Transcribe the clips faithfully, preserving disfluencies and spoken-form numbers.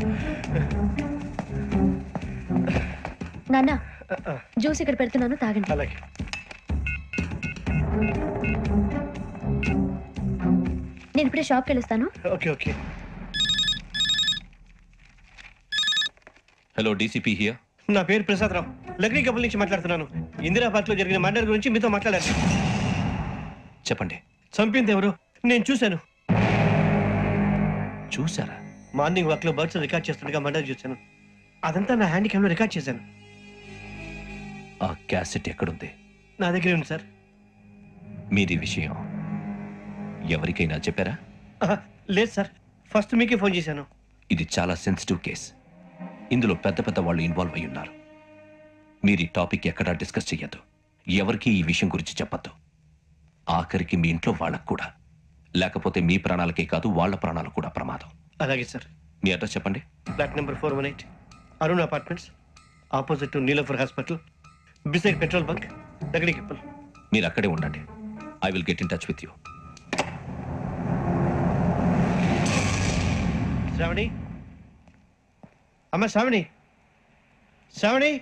నాన్న జ్యూస్ ఇక్కడ పెడుతున్నాను, తాగండి. అలాగే. నేను ఇప్పుడే షాప్కి వెళ్ళొస్తాను. Okay okay. Hello, DCP here. నా పేరు ప్రసాద్ రావు, లగ్నీ కపుల్ నుంచి మాట్లాడుతున్నాను. ఇందిరా పార్క్ లో జరిగిన మర్డర్ గురించి మీతో మాట్లాడారు. చెప్పండి. చంపింది ఎవరు? నేను చూశాను. చూసారా? మార్నింగ్ వాక్ లో బర్డ్స్ రికార్డ్ చేస్తుండగా మర్డర్ చూశాను. అదంతా నా హ్యాండ్ క్యామ్ లో రికార్డ్ చేశాను. ఆ క్యాసెట్ ఎక్కడుంది? నా దగ్గరే ఉంది సార్. మీది విషయం ఎవరికైనా చెప్పారా? లేదు సార్, ఫస్ట్ మీకే ఫోన్ చేశాను. ఇది చాలా సెన్సిటివ్ కేస్. ఇందులో పెద్ద పెద్ద వాళ్ళు ఇన్వాల్వ్ అయి ఉన్నారు. మీరు ఈ టాపిక్ ఎక్కడా డిస్కస్ చెయ్యొద్దు. ఎవరికి ఈ విషయం గురించి చెప్పద్దు. ఆఖరికి మీ ఇంట్లో వాళ్ళకు కూడా. లేకపోతే మీ ప్రాణాలకే కాదు, వాళ్ళ ప్రాణాలకు కూడా ప్రమాదం. అలాగే సార్. మీ అడ్రస్ చెప్పండి. Flat number four one eight Arun apartments, opposite to Niloufer hospital, beside petrol bunk, లగ్నీ కపుల్. మీరు అక్కడే ఉండండి. I will get in touch with you. Shravani, అమ్మ శ్రావణి, శ్రావణి.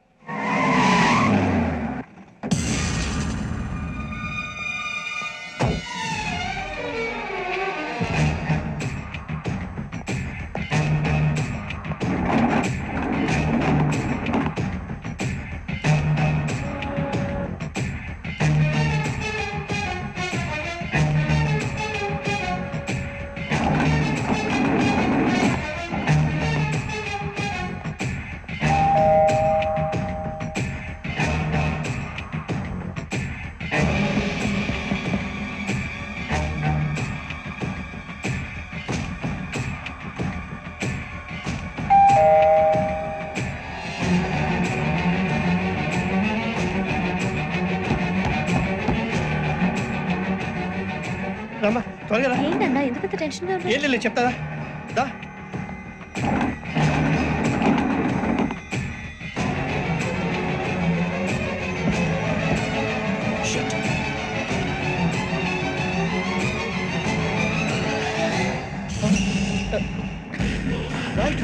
రమ్మా, త్వరగా రా. ఏంటన్నా ఎందుకంత టెన్షన్ గా ఉన్నారు? ఏం లేదు, చెప్తారా దా. రైట్.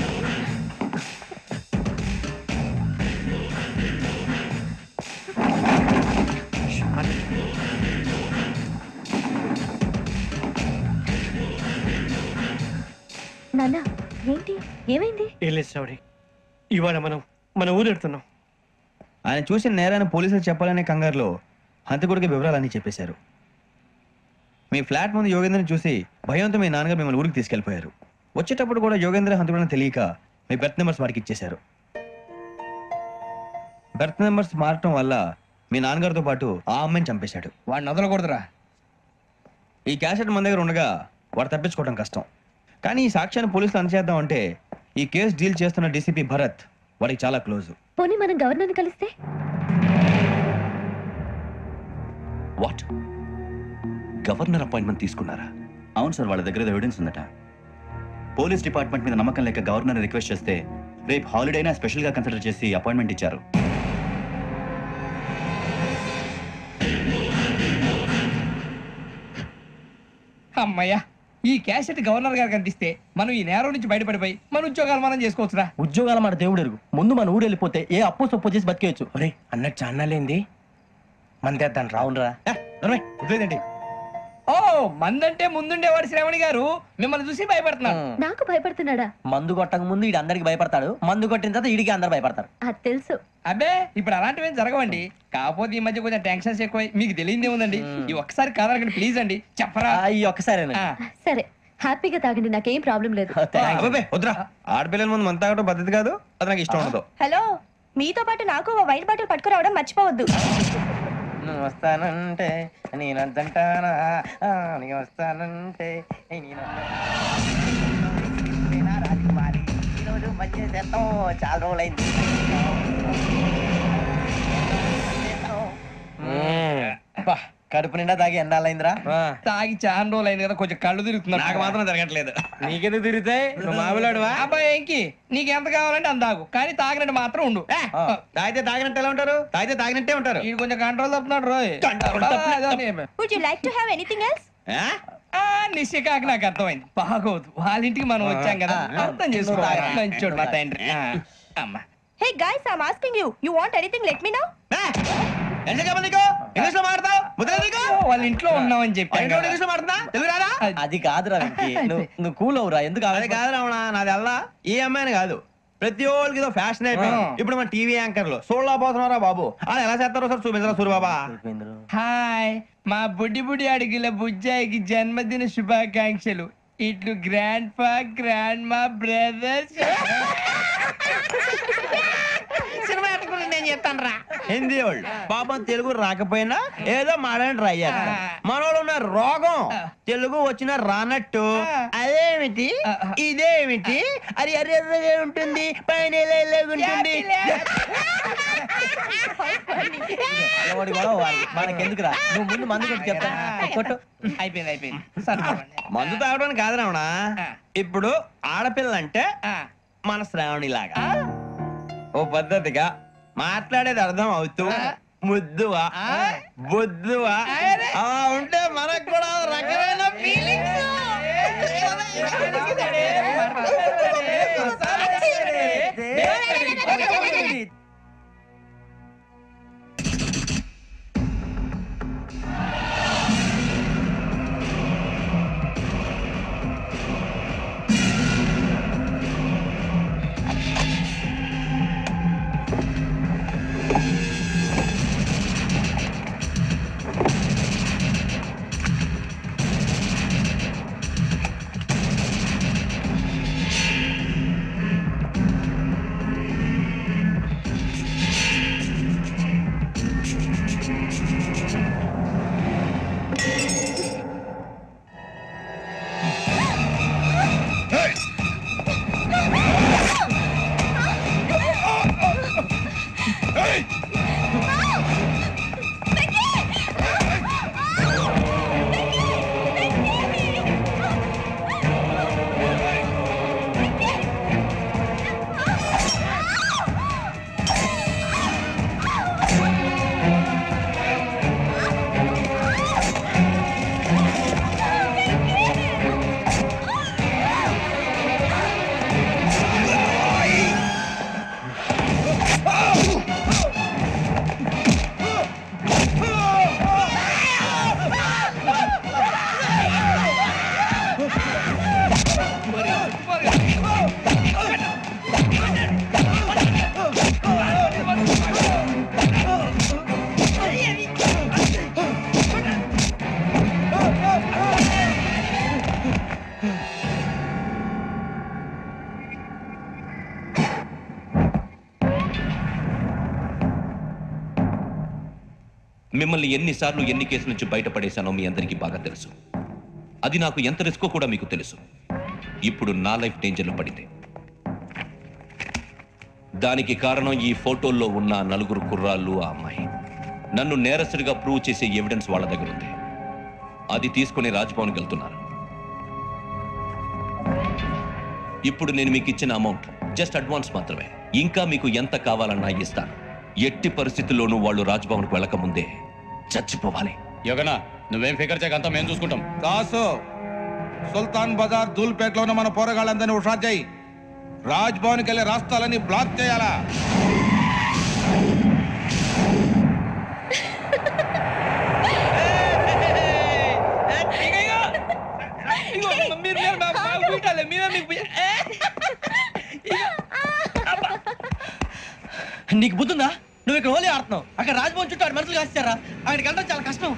నాన్న ఏంటి, ఏమైంది? ఏం లేదు శ్రావణి, ఇవాళ మనం మన ఊరు వెళ్తున్నాం. ఆయన చూసిన నేరాన్ని పోలీసులు చెప్పాలనే కంగారులో హంతకుడికి వివరాలన్నీ చెప్పేశారు. మీ ఫ్లాట్ ముందు యోగేంద్రని చూసి భయంతో మీ నాన్నగారు మిమ్మల్ని ఊరికి తీసుకెళ్లిపోయారు. వచ్చేటప్పుడు కూడా యోగేంద్ర హంతకుడని తెలియక మీ బెర్త్ నెంబర్స్ వాడికి ఇచ్చేశారు. బెర్త్ నెంబర్స్ మారటం వల్ల మీ నాన్నగారితో పాటు ఆ అమ్మాయిని చంపేశాడు. వాడిని వదలకూడదురా. ఈ క్యాసెట్ మన దగ్గర ఉండగా వాడు తప్పించుకోవడం కష్టం. కానీ ఈ సాక్ష్యాన్ని పోలీసులు అందజేద్దాం అంటే ఈ కేసు డీల్ చేస్తున్న డీసీపీ భరత్ వాడికి చాలా క్లోజ్. పోనీ మనం గవర్నర్ని కలిస్తే? వాట్? గవర్నర్ అపాయింట్మెంట్ తీసుకున్నారా? అవును సార్, వాళ్ళ దగ్గర ఎవిడెన్స్ ఉందట. పోలీస్ డిపార్ట్మెంట్ మీద నమ్మకం లేక గవర్నర్ రిక్వెస్ట్ చేస్తే రేపు హాలిడేనా స్పెషల్ గా కన్సిడర్ చేసి అపాయింట్మెంట్ ఇచ్చారు. అమ్మయ్యా, ఈ క్యాసెట్ గవర్నర్ గారికి అందిస్తే మనం ఈ నేరం నుంచి బయటపడిపోయి మన ఉద్యోగాలు మనం చేసుకోవచ్చురా. ఉద్యోగాల మాట దేవుడు ఎరుగు. ముందు మన ఊరు వెళ్ళిపోతే ఏ అప్పు సొప్పు చేసి బతికేయచ్చు. ఒరే అన్నట్టు చాన్నాలేంది మన తెద్దాను రావునరా. వదిలేదండి. ఓ మందంటే ముందుండేవాడు శ్రావణి గారు మిమ్మల్ని చూసి భయపడుతున్నాడు. నాకు భయపడుతున్నాడా? మందు కొట్టక ముందు ఈడు అందరికి భయపడతాడు, మందు కొట్టిన తర్వాత ఈడికి అందరు భయపడతారు. అది తెలుసు. అబ్బే ఇప్పుడు అలాంటివి ఏం జరగవండి. కాకపోతే ఈ మధ్య కొంచెం టెన్షన్స్ ఎక్కువ, మీకు తెలియదే ఉందండి. ఈ ఒక్కసారి కాదనకండి ప్లీజ్ అండి, చెప్పరా. ఈ ఒక్కసారి సరే హ్యాపీగా తాగండి, నాకేం ప్రాబ్లం లేదు. వద్దురా, ఆడపిల్లల ముందు మన తాగడం పద్ధతి కాదు, అది నాకు ఇష్టం ఉండదు. హలో, మీతో పాటు నాకు ఓ వైట్ బాటిల్ పట్టుకురావడం మర్చిపోవద్దు. నువ్వు వస్తానంటే నేనంటానా, నేను వస్తానంటే రాజకుమారి ఈరోజు మంచి చేస్తాం. చాలా రోజులైంది. కడుపు నిండా తాగి ఎన్నాళ్ళైందిరా? తాగి చాలా రోజులు అయింది కదా, కొంచెం కళ్ళు తిరుగుతున్నారు. నాకు మాత్రం జరగట్లేదు. నీకెందుకు తిరుగుతాయి? నువ్వు మామిలాడువా? అబ్బాయి ఏంకి నీకు ఎంత కావాలంటే అంత తాగు, కానీ తాగినట్టు మాత్రం ఉండు. తాగితే తాగినట్టు ఎలా ఉంటారు? తాగితే తాగినట్టే ఉంటారు. ఇది కొంచెం control తప్పుతున్నాడు Roy. Would you like to have anything else? ఆ నిశ్చికాకి నాకు అర్థమైంది బాగోదు వాళ్ళ ఇంటికి మనం వచ్చాం కదా అర్థం చేసుకోవాలి మంచోడు మా తండ్రి ఆ, అమ్మా hey guys I am asking you you want anything let me know English లో మాట్లాడతావు ముద్ర నీకు వాళ్ళ ఇంట్లో ఉన్నామని చెప్పాను కదా. ఇంగ్లీష్ లో మాట్లాడుతున్నా తెలుగు రాదా అది కాదురా వెంకీ నువ్వు నువ్వు కూల్ అవురా ఎందుకు అది కాదు రావణ నాది అల్లా ఈ అమ్మాయిని కాదు ప్రతి ఒక్కరికి ఇదో ఫ్యాషన్ అయిపోయింది ఆ. ఇప్పుడు మన టీవీ యాంకర్లు సోళ్ళ పోతున్నారా బాబు అలా ఎలా చేస్తారో సార్ చూపించరా సూరిబాబా హాయ్ మా బుడ్డి బుడి అడిగిల బుజ్జాయికి జన్మదిన శుభాకాంక్షలు ఇట్లు గ్రాండ్ ఫా గ్రాండ్ మా బ్రదర్స్ సినిమా ఎట్టుకుని నేను చెప్తాను రా హిందీ వాళ్ళు పాపం తెలుగు రాకపోయినా ఏదో మాడని ట్రై చేస్తారు మనోళ్ళు ఉన్న రోగం తెలుగు వచ్చిన రానట్టు అదేమిటి ఇదేమిటి అది ఎర్రగా ఉంటుంది పైన ఇలా ఇలాగ ఉంటుంది మనకెందుకురా నువ్వు ముందు మందు కొట్టి చెప్తాను కొట్టు అయిపోయింది అయిపోయింది సరిపోండి. మందు తాగడానికి కాదు రావణ ఆ. ఇప్పుడు ఆడపిల్ల అంటే ఆ, మన శ్రావణి లాగా ఓ పద్ధతిగా మాట్లాడేది అర్థం అవుతూ ముద్దువా బొద్దువా అలా ఉంటే మనకు కూడా ఓ రకమైన ఫీలింగ్స్ మిమ్మల్ని ఎన్నిసార్లు ఎన్ని కేసుల నుంచి బయటపడేశానో మీ అందరికీ బాగా తెలుసు. అది నాకు ఎంత రిస్కో కూడా మీకు తెలుసు. ఇప్పుడు నా లైఫ్ డేంజర్లో పడింది. దానికి కారణం ఈ ఫోటోల్లో ఉన్న నలుగురు కుర్రాళ్ళు, ఆ అమ్మాయి. నన్ను నేరస్తుడిగా ప్రూవ్ చేసే ఎవిడెన్స్ వాళ్ళ దగ్గర ఉంది. అది తీసుకుని రాజ్భవన్కి వెళ్తున్నారు. ఇప్పుడు నేను మీకు ఇచ్చిన అమౌంట్ జస్ట్ అడ్వాన్స్ మాత్రమే. ఇంకా మీకు ఎంత కావాలన్నా ఇస్తాను. ఎట్టి పరిస్థితుల్లోనూ వాళ్ళు రాజ్భవన్కు వెళ్ళకముందే చచ్చిపోవాలి. యోగనా నువ్వేం ఫికర్ చేయకంతా మేము చూసుకుంటాం. దాసు సుల్తాన్ బజార్ ధూల్పేటలో ఉన్న మన పోరగాళ్ళందరినీ హుషారు చేయి. రాజ్ భవన్కి వెళ్ళే రాష్ట్రాలని బ్లాక్ చేయాలా? నీకు బుద్ధుందా? నువ్వు ఇక్కడ హోలీ ఆడుతున్నావు, అక్కడ రాజ్భవన్ చుట్టూ ఆడు మనుషులు కాస్తారా? అక్కడికి వెళ్ళడం చాలా కష్టం.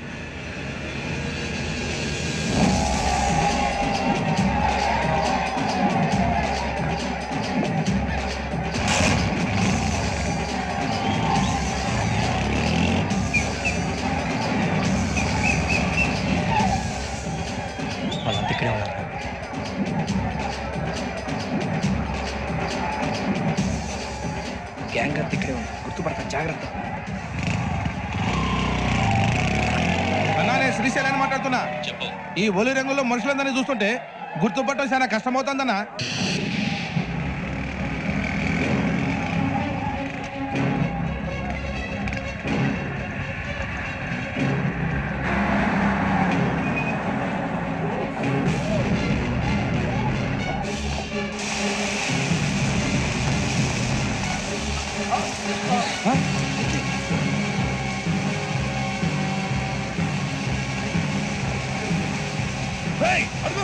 వాళ్ళంతా ఇక్కడే ఉన్నారు. గ్యాంగ్ అంతా ఇక్కడే ఉంది, గుర్తుపడతాను, జాగ్రత్త. అన్నా నేను శ్రీశైలాన్ని మాట్లాడుతున్నా. ఈ ఒలి రంగుల్లో మనుషులందరినీ చూస్తుంటే గుర్తుపట్టడం చాలా కష్టమవుతుందన్నా.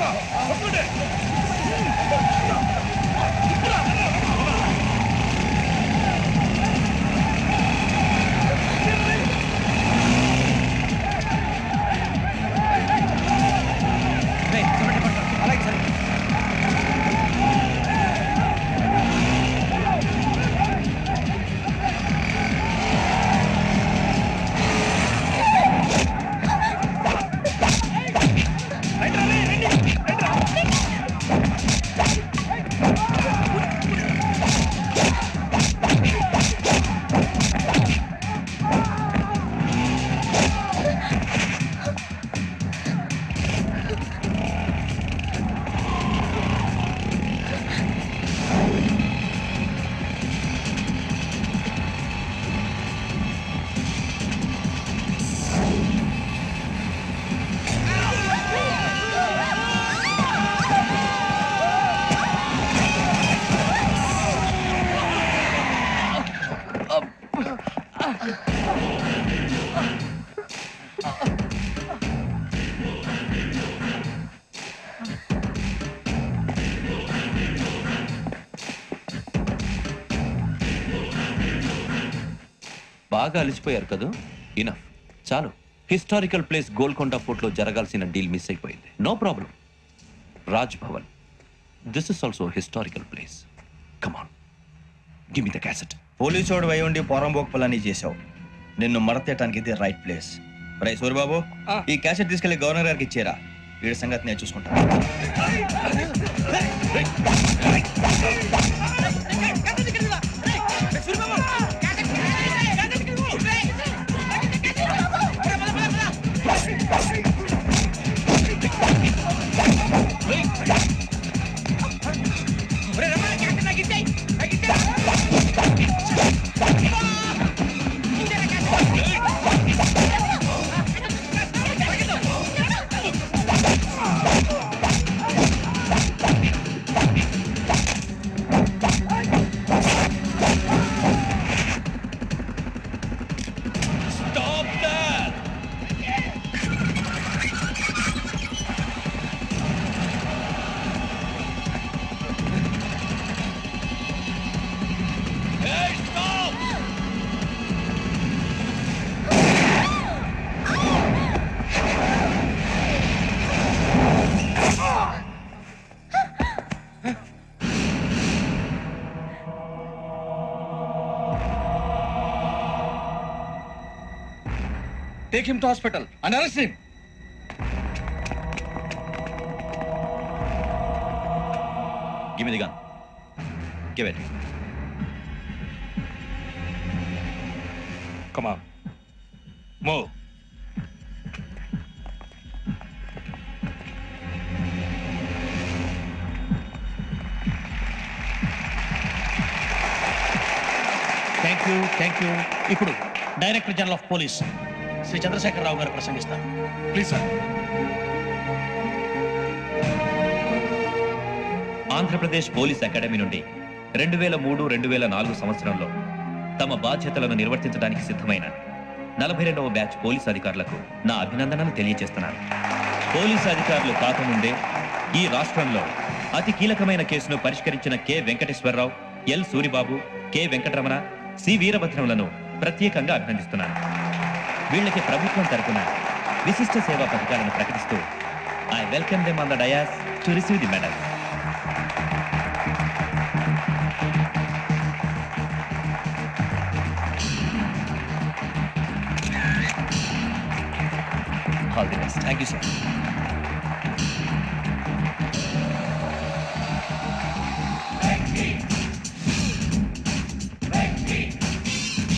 బాగా అలిసిపోయారు కదా, ఇనఫ్, చాలు. హిస్టారికల్ ప్లేస్ గోల్కొండ ఫోర్ట్ లో జరగాల్సిన డీల్ మిస్ అయిపోయింది. No problem. Raj Bhavan, this is also historical place. Come on, give me the cassette. Police వాడు అయి ఉండి పోరంబోక్ చేసావు. నిన్ను మడతేయటానికి ఇది రైట్ ప్లేస్. రై సూరిబాబు, ఈ క్యాసెట్ తీసుకెళ్లి గవర్నర్ గారికి ఇచ్చేరా. వీడి సంగతి నేను చూసుకుంటాను. Take him to hospital and arrest him. Give me the gun. Give it. Come on. Move. Thank you thank you ఇప్పుడు director general of police Shri Chandrasekhararao గారు ప్రసంగిస్తారు. Please sir. Andhra Pradesh police academy నుండి రెండు వేల మూడు రెండు వేల నాలుగు సంవత్సరంలో తమ బాధ్యతలను నిర్వర్తించడానికి సిద్ధమైన నలభై రెండవ బ్యాచ్ పోలీస్ అధికారులకు నా అభినందనలు తెలియజేస్తున్నాను. పోలీసు అధికారులు కాకముందే ఈ రాష్ట్రంలో అతి కీలకమైన కేసును పరిష్కరించిన K Venkateswararao, L Suribabu, K Venkataramana, C వీరభద్రములను ప్రత్యేకంగా అభినందిస్తున్నాను. వీళ్ళకి ప్రభుత్వం తరపున విశిష్ట సేవా పథకాలను ప్రకటిస్తూ I welcome them on the dais to receive the medal. All the best. Thank you sir.